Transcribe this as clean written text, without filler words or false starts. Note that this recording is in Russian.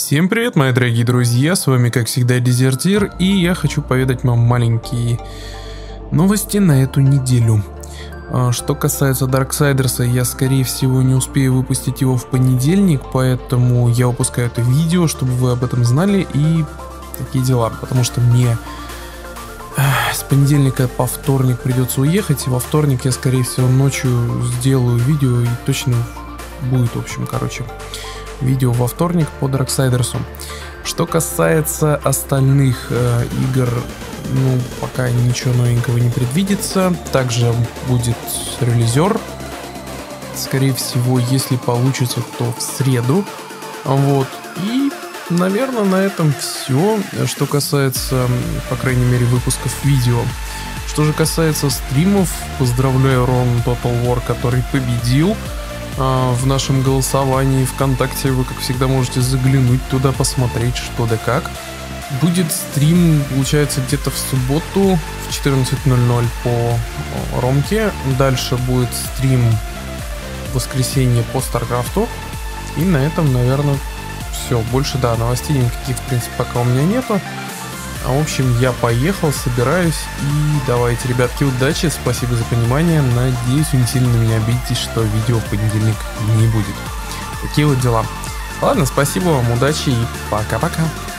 Всем привет, мои дорогие друзья, с вами как всегда Дезертир, и я хочу поведать вам маленькие новости на эту неделю. Что касается Дарксайдерса, я скорее всего не успею выпустить его в понедельник, поэтому я выпускаю это видео, чтобы вы об этом знали, и такие дела, потому что мне с понедельника по вторник придется уехать, и во вторник я скорее всего ночью сделаю видео, и точно будет, в общем, видео во вторник по Дарксайдерсу. Что касается остальных игр, пока ничего новенького не предвидится. Также будет релизер. Скорее всего, если получится, то в среду. Вот. И, наверное, на этом все. Что касается, по крайней мере, выпусков видео. Что же касается стримов, поздравляю Рон Total War, который победил. В нашем голосовании ВКонтакте вы, как всегда, можете заглянуть туда, посмотреть, что да как. Будет стрим, получается, где-то в субботу в 14:00 по Ромке. Дальше будет стрим в воскресенье по Старкрафту. И на этом, наверное, все. Больше, новостей никаких, в принципе, пока у меня нету. В общем, я поехал, собираюсь, и давайте, ребятки, удачи, спасибо за понимание, надеюсь, вы не сильно на меня обидитесь, что видео в понедельник не будет. Такие вот дела. Ладно, спасибо вам, удачи и пока-пока.